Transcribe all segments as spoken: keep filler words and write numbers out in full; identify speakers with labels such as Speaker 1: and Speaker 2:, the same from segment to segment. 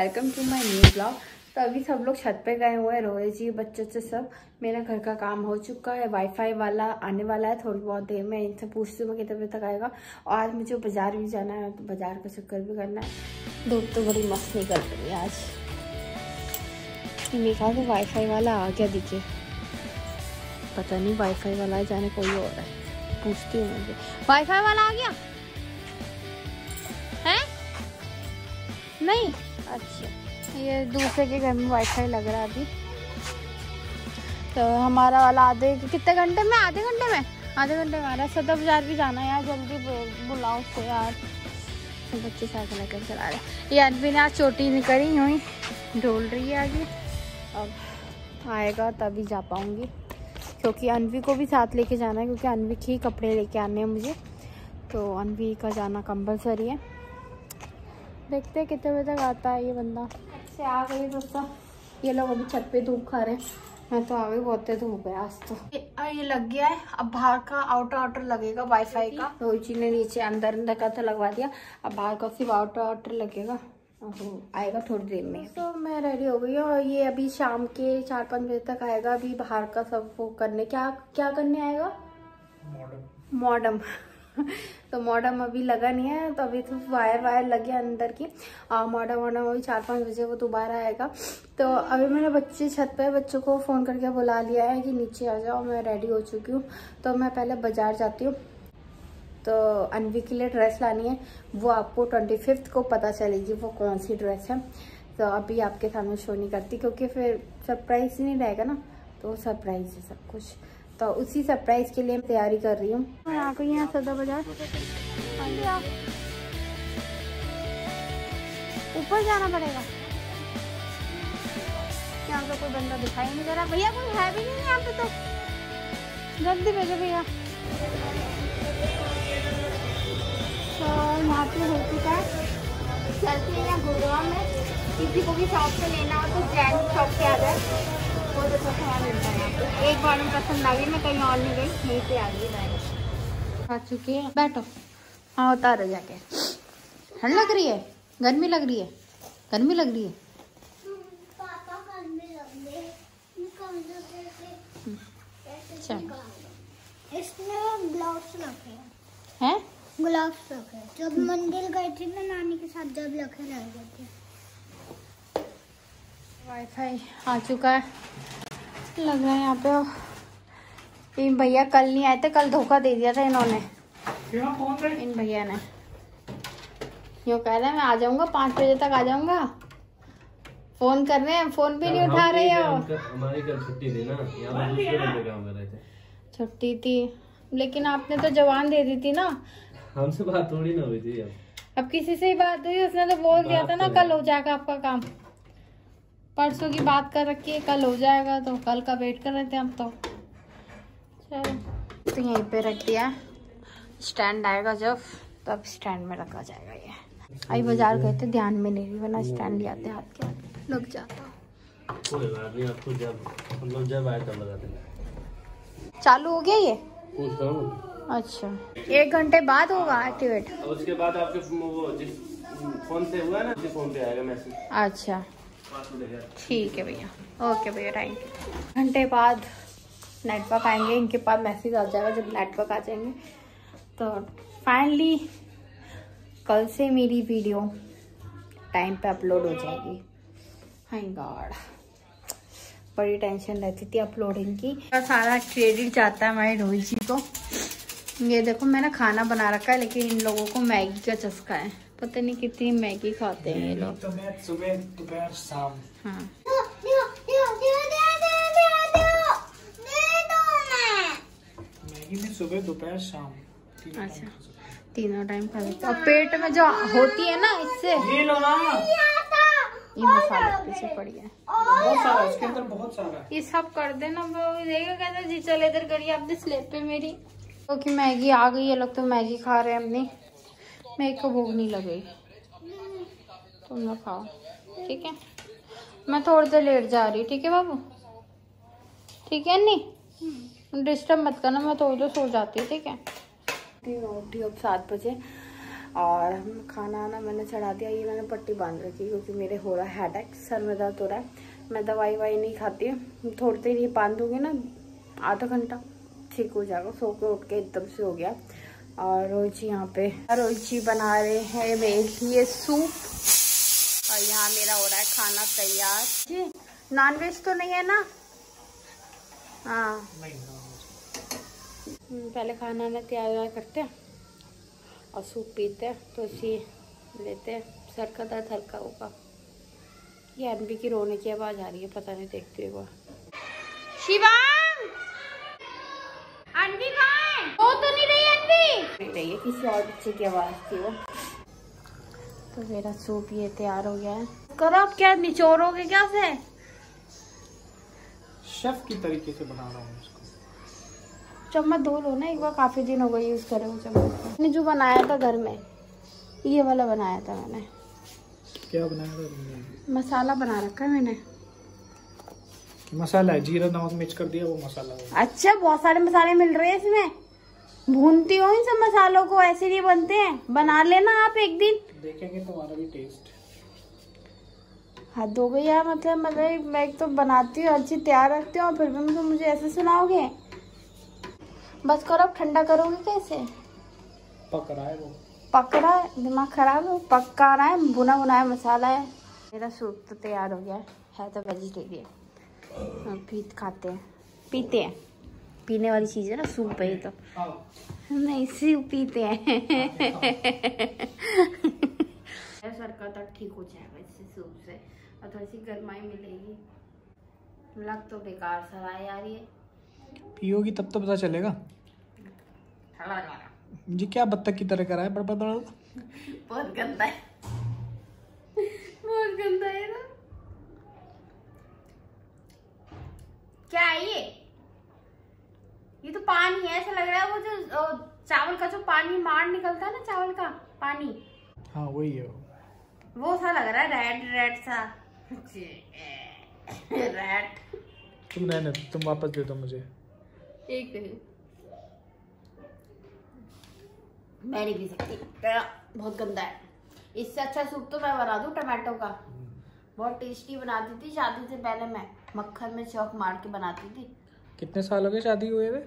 Speaker 1: Welcome to my new blog. तो अभी सब लोग छत पे गए हुए हैं, रोए जी बच्चे से सब। मेरा घर का काम हो चुका है, वाईफाई वाला आने वाला है थोड़ी बहुत देर में। इनसे पूछती हूँ कितने बजे तक आएगा। और आज मुझे बाजार भी जाना है, तो बाजार का चक्कर भी करना है। धूप तो बड़ी मस्त निकल रही है आज। देखा तो वाईफाई वाला आ गया, दिखे पता नहीं वाईफाई वाला है, जाने कोई और है। पूछती हूँ मुझे, वाईफाई वाला आ गया है? नहीं, अच्छा ये दूसरे के घर में वाईफाई लग रहा है अभी। तो हमारा वाला आधे कितने घंटे में आधे घंटे में आधे घंटे में आ रहा है। सदर बाजार भी जाना है यार, जल्दी बुलाओ उसको यार। तो बच्चे साइकिल लेकर चला रहे। ये अनवी ने आज चोटी नहीं करी, यूँ ही डोल रही है आगे। अब आएगा तभी जा पाऊँगी, क्योंकि अनवी को भी साथ लेके जाना है, क्योंकि अनवी के ही कपड़े लेके आने हैं मुझे। तो अनवी का जाना कंपलसरी है। देखते हैं कितने बजे तक आता है ये बंदा। से आ गई दोस्तों, ये लोग अभी छत पे धूप खा रहे हैं। मैं तो आ गई, बहुत धूप है आज तो। ये, ये लग गया है, अब बाहर का आउटर आउटर लगेगा वाईफाई का। रोहित ने नीचे अंदर अंदर का तो लगवा दिया, अब बाहर का सिर्फ आउटर आउटर लगेगा। आएगा थोड़ी देर में। तो मैं रेडी हो गई और ये अभी शाम के चार पाँच बजे तक आएगा। अभी बाहर का सब वो करने, क्या क्या करने आएगा? मॉडम तो मॉडम अभी लगा नहीं है, तो अभी तो वायर वायर लगे अंदर की। मॉडम वॉडम अभी चार पाँच बजे वो दोबारा आएगा। तो अभी मैंने बच्चे छत पे, बच्चों को फ़ोन करके बुला लिया है कि नीचे आ जाओ, मैं रेडी हो चुकी हूँ। तो मैं पहले बाजार जाती हूँ। तो अनवी के लिए ड्रेस लानी है, वो आपको ट्वेंटी फिफ्थ को पता चलेगी वो कौन सी ड्रेस है। तो अभी आपके सामने शो नहीं करती, क्योंकि फिर सरप्राइज नहीं रहेगा ना, तो सरप्राइज है सब कुछ। तो उसी सरप्राइज के लिए मैं तैयारी कर रही हूँ। मैं आ गई यहाँ सदर बाजार। ऊपर जाना पड़ेगा, यहाँ पे कोई बंदा दिखाई नहीं दे रहा। भैया कोई है भी नहीं यहाँ पे, तो जल्दी भेजो भैया। तो यहाँ पे हो चुका है, चलते हैं यहाँ गुड़गांव में। किसी को भी शॉप से लेना हो तो जैन शॉप पे आ जाए, बहुत अच्छा सामान मिलता है यहाँ पे। एक बार में पसंद आ गई, मैं कहीं और नहीं गई, यहीं पे आ गई डायरेक्ट। आ चुकी है, बैठो। हाँ उतारो जाके। ठंड लग रही है, गर्मी लग रही है, गर्मी लग रही है।
Speaker 2: इसमें ग्लव्स रखे
Speaker 1: हैं,
Speaker 2: ग्लव्स रखे। जब मंदिर गए थे ना नानी के साथ, जब रखे रह गए थे।
Speaker 1: वाईफाई आ चुका है, लग रहा है यहाँ पे। इन भैया कल नहीं आए थे, कल धोखा दे दिया था इन्होंने। इन भैया ने यूँ कह रहे हैं मैं आ जाऊंगा, पाँच बजे तक आ जाऊंगा। फोन कर रहे हैं, फोन भी नहीं उठा रहे हो।
Speaker 3: हमारी कल छुट्टी थी ना, यहाँ पर दूसरे बंदे काम कर रहे थे।
Speaker 1: छुट्टी थी, लेकिन आपने तो जवान दे दी थी ना।
Speaker 3: हमसे बात थोड़ी ना हुई थी। अब
Speaker 1: अब किसी से ही बात हुई, उसने तो बोल दिया था ना कल हो जाएगा आपका काम। परसों की बात कर रखी है, कल हो जाएगा, तो कल का वेट कर रहे थे हम तो। चलो तो यहीं पे रख दिया, स्टैंड आएगा जब, तब स्टैंड में रखा जाएगा। ये आई बाजार गए थे, ध्यान में नहीं रही, वरना स्टैंड ले आते हाथ के हाथ लग जाता।
Speaker 3: कोई बात नहीं, आपको जब हम लोग जब आए तब लगा देंगे।
Speaker 1: चालू हो गया ये?
Speaker 3: पूछ रहा हूँ।
Speaker 1: अच्छा, एक घंटे बाद होगा एक्टिवेट।
Speaker 3: और उसके बाद आपके वो जिस फोन से हुआ ना, उसी फोन पे आएगा मैसेज।
Speaker 1: अच्छा ठीक है भैया, ओके भैया, थैंक यू। घंटे बाद नेटवर्क आएंगे, इनके पास मैसेज आ जाएगा जब नेटवर्क आ जाएंगे। तो फाइनली कल से मेरी वीडियो टाइम पे अपलोड हो जाएगी। हाय गॉड, बड़ी टेंशन रहती थी अपलोडिंग की। सारा क्रेडिट जाता है हमारे रोहित जी को। ये देखो मैंने खाना बना रखा है, लेकिन इन लोगों को मैगी का चस्का है, पता नहीं कितनी मैगी खाते हैं ये लोग।
Speaker 4: तो मैं सुबह दोपहर शाम।
Speaker 1: हाँ
Speaker 4: मैगी में सुबह दोपहर शाम।
Speaker 1: अच्छा, तीनों टाइम खा लेते। और पेट में जो होती है ना, इससे
Speaker 4: ये लो ना,
Speaker 1: ये मसाला पीछे पड़ी है
Speaker 4: बहुत सारा, इसके अंदर बहुत सारा।
Speaker 1: ये सब कर देना। देखा कहते जी चल इधर करिए अपने स्लेब पे मेरी। क्योंकि मैगी आ गई है, लोग तो मैगी खा रहे हैं अपनी। मैगी को भूख नहीं लगी, तुम लोग खाओ ठीक है। मैं थोड़ी देर लेट जा रही, ठीक है बाबू, ठीक है नहीं डिस्टर्ब मत करना, मैं थोड़ी देर सो जाती, ठीक है। अब सात बजे और खाना ना मैंने चढ़ा दिया। ये मैंने पट्टी बांध रखी क्योंकि मेरे हो रहा है हेडेक, सर में दर्द हो रहा है। मैं दवाई वाई नहीं खाती हूँ, थोड़ी देर ये बांधूंगी ना, आधा घंटा ठीक हो जाएगा। सो के उठ के एकदम से हो गया। और रोहित जी यहाँ पे रोहित जी बना रहे हैं मेरे लिए सूप, और यहाँ मेरा हो रहा है खाना तैयार। जी नॉनवेज तो नहीं है ना? हाँ पहले खाना ना तैयार करते हैं और सूप पीते हैं, तो इसी लेते हैं। सर का दर्द हल्का होगा। ये अनबी की रोने की आवाज आ रही है, पता नहीं देखते हुए। शिवांग अनबी कहाँ है? वो तो नहीं रही अनबी, नहीं रही है, किसी और बच्चे की आवाज थी वो। तो मेरा सूप ये तैयार हो गया है। करो अब, क्या निचोड़ोगे क्या से?
Speaker 4: शेफ की तरीके से बना रहा हूँ इसको।
Speaker 1: चम्मच धो लो ना एक बार, काफी दिन हो गए यूज करे हुए चम्मच। मैंने जो बनाया था घर में, ये वाला बनाया था मैंने।
Speaker 4: क्या बनाया था तुमने?
Speaker 1: मसाला बना रखा है मैंने।
Speaker 4: मसाला है, जीरा नमक मिक्स कर दिया, वो मसाला है।
Speaker 1: अच्छा बहुत सारे मसाले मिल रहे हैं इसमें, भूनती हो इन सब मसालों को, ऐसे नहीं बनते हैं। बना लेना आप एक दिन,
Speaker 4: देखेंगे तुम्हारा भी टेस्ट।
Speaker 1: हद हो गई यार, मतलब मतलब मैं एक तो बनाती हूँ, हर चीज तैयार रखती हूँ, और फिर भी तो मुझे ऐसे सुनाओगे। बस करो, अब ठंडा करोगे कैसे?
Speaker 4: पक रहा है वो।
Speaker 1: पक रहा है, दिमाग खराब है। पक्का रहा है, बुना बुनाया मसाला है। मेरा सूप तो तैयार हो गया है, है तो वेजिटेरियन। पीत खाते हैं, पीते हैं, पीने वाली चीज है ना सूप है ये तो। नहीं सूप पीते हैं। सर का दर्द ठीक हो जाएगा इससे, सूप से, और थोड़ी सी गर्माई मिलेगी। लग तो बेकार सा है यार ये।
Speaker 4: पियोगी तब तो पता चलेगा। जी क्या बत्तख की तरह करा है, बड़ बड़ बड़।
Speaker 1: बहुत गंदा है, बहुत गंदा है ना। क्या है ये? ये तो पानी है, ऐसा लग रहा है वो जो चावल का जो पानी मार निकलता है ना, चावल का पानी।
Speaker 4: हाँ वही है वो।
Speaker 1: वो सा लग रहा है, रेड रेड सा। रेड।
Speaker 4: तुम रहने, तुम वापस दे दो मुझे।
Speaker 1: एक नहीं, मैं नहीं पी सकती, बहुत गंदा है। इससे अच्छा सूप तो मैं बना दूं टमाटो का, बहुत टेस्टी बनाती थी शादी से पहले। मैं मक्खन में चौक मार के बनाती थी।
Speaker 4: कितने साल हो गए शादी हुए हुए?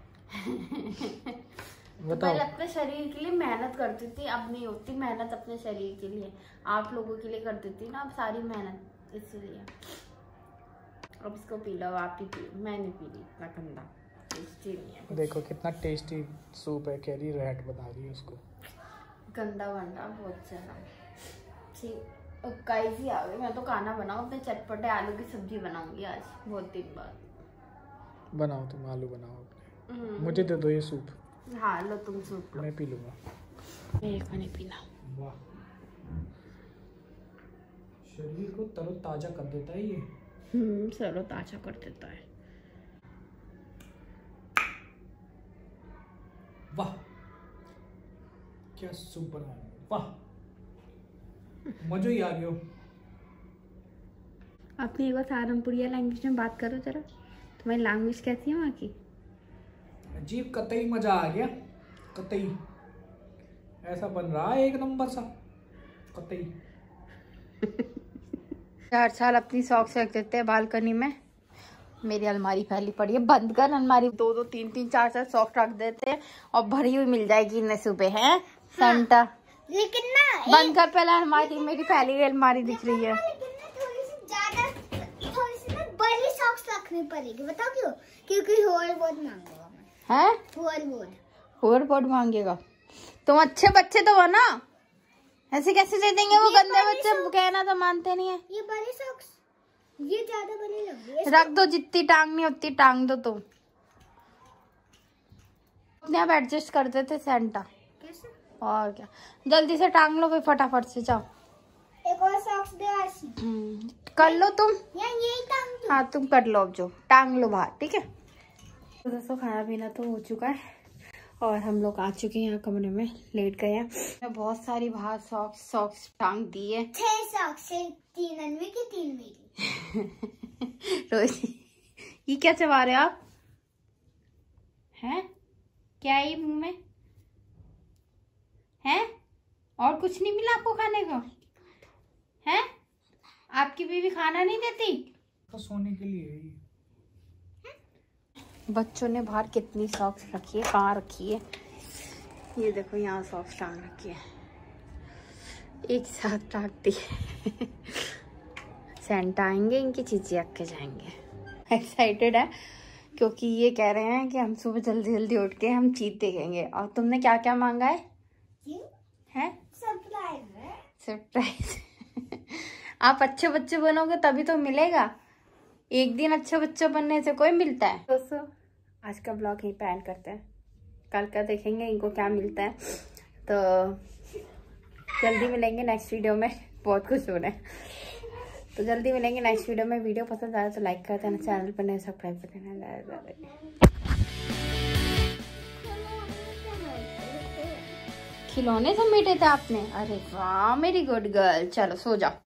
Speaker 4: बताओ।
Speaker 1: पहले अपने शरीर के लिए मेहनत करती थी, अब नहीं होती मेहनत अपने शरीर के लिए। आप लोगों के लिए करती थी ना अब सारी मेहनत, इसलिए। अब इसको पी लो, आप ही पी, मैं नहीं पी रही, इतना गंदा टेस्टी नहीं है।
Speaker 4: देखो कितना टेस्टी सूप है, कह रही रेड बना रही है उसको।
Speaker 1: गंदा वंदा बहुत ज्यादा। ठीक गाइस ही आ गए, मैं तो खाना बनाऊं, अपने चटपटे आलू की सब्जी बनाऊंगी आज, बहुत दिन बाद।
Speaker 4: बनाओ तुम, आलू बनाओ अपने। मुझे दे दो ये सूप।
Speaker 1: हाँ लो तुम सूप लो,
Speaker 4: मैं पी लूंगा।
Speaker 1: मेरे को नहीं पीना।
Speaker 4: वाह, शरीर को तरोताजा कर देता है ये।
Speaker 1: हम्म सरो ताजा कर देता है।
Speaker 4: वाह क्या सूप बनाया, वाह मजा ही आ गया।
Speaker 1: अपनी एक बार सहारनपुरिया लैंग्वेज में बात करो जरा, तुम्हारी लैंग्वेज कैसी है वहाँ की?
Speaker 4: अजीब, कतई मजा आ गया, कतई ऐसा बन रहा है एक नंबर सा, कतई।
Speaker 1: हर साल अपनी सॉक्स रख देते हैं बालकनी में। मेरी अलमारी फैली पड़ी है, बंद कर अलमारी। दो दो तीन तीन चार चार सॉक्स रख देते हैं और भरी हुई मिल जाएगी इन्हें सुबह है। संटा
Speaker 2: लेकिन ना
Speaker 1: बंद कर पहले अलमारी, मेरी फैली हुई अलमारी दिख रही है।
Speaker 2: लेकिन ना थोड़ी सी ज्यादा, थोड़ी सी ना बड़ी सॉक्स रखनी पड़ेगी। बताओ क्यों? क्योंकि होल बोर्ड मांगेगा मैं।
Speaker 1: हैं?
Speaker 2: होल बोर्ड,
Speaker 1: होल बोर्ड मांगेगा? तुम अच्छे बच्चे तो हो ना, ऐसे कैसे दे देंगे वो गंदे बच्चे, कहना तो मानते नहीं है।
Speaker 2: ये बड़ी सॉक्स, ये ज्यादा बड़ी लग रही है।
Speaker 1: रख दो, जितनी टांग नहीं उतनी टांग दो तुम। अपने आप एडजस्ट कर देते सेंटा।
Speaker 2: कैसे?
Speaker 1: और क्या, जल्दी से टांग लो भाई, फटाफट से जाओ।
Speaker 2: एक और सॉक्स दे आशी।
Speaker 1: हम्म, कर लो तुम।
Speaker 2: या यही टांग दो।
Speaker 1: हाँ तुम कर लो, अब जो टांग लो बाहर, ठीक है। तो दोस्तों खाना पीना तो हो चुका है और हम लोग आ चुके हैं यहाँ कमरे में, लेट गए हैं। मैं बहुत सारी बाहर सॉक्स सॉक्स टांग दी है।
Speaker 2: छह सॉक्स है, तीन अनवी की तीन मेरी।
Speaker 1: रोजी ये क्या चबा रहे हो आप? हैं क्या है ये मुंह में? हैं और कुछ नहीं मिला आपको खाने को? हैं? आपकी बीवी खाना नहीं देती?
Speaker 4: तो सोने के लिए है ये।
Speaker 1: बच्चों ने बाहर कितनी सॉक्स रखी है, कहाँ रखी है? ये देखो यहाँ सॉक्स टांग रखी है, एक साथ टांग दी। सेंटा आएंगे, इनकी चीजें रख के जाएंगे। एक्साइटेड है क्योंकि ये कह रहे हैं कि हम सुबह जल्दी जल्दी उठ के हम चीज देखेंगे। और तुमने क्या क्या मांगा है? हैं?
Speaker 2: सरप्राइज है।
Speaker 1: सरप्राइज। आप अच्छे बच्चे बनोगे तभी तो मिलेगा। एक दिन अच्छे बच्चे बनने से कोई मिलता है? दोस्तों आज का ब्लॉग यहीं पे एंड करते हैं, कल का देखेंगे इनको क्या मिलता है। तो जल्दी मिलेंगे नेक्स्ट वीडियो में, बहुत कुछ हो रहा है तो जल्दी मिलेंगे नेक्स्ट वीडियो में। वीडियो पसंद आया तो लाइक कर देना, चैनल पर नए सब्सक्राइब कर देना। खिलौने समेटे थे आपने? अरे वाह मेरी गुड गर्ल, चलो सो जाओ।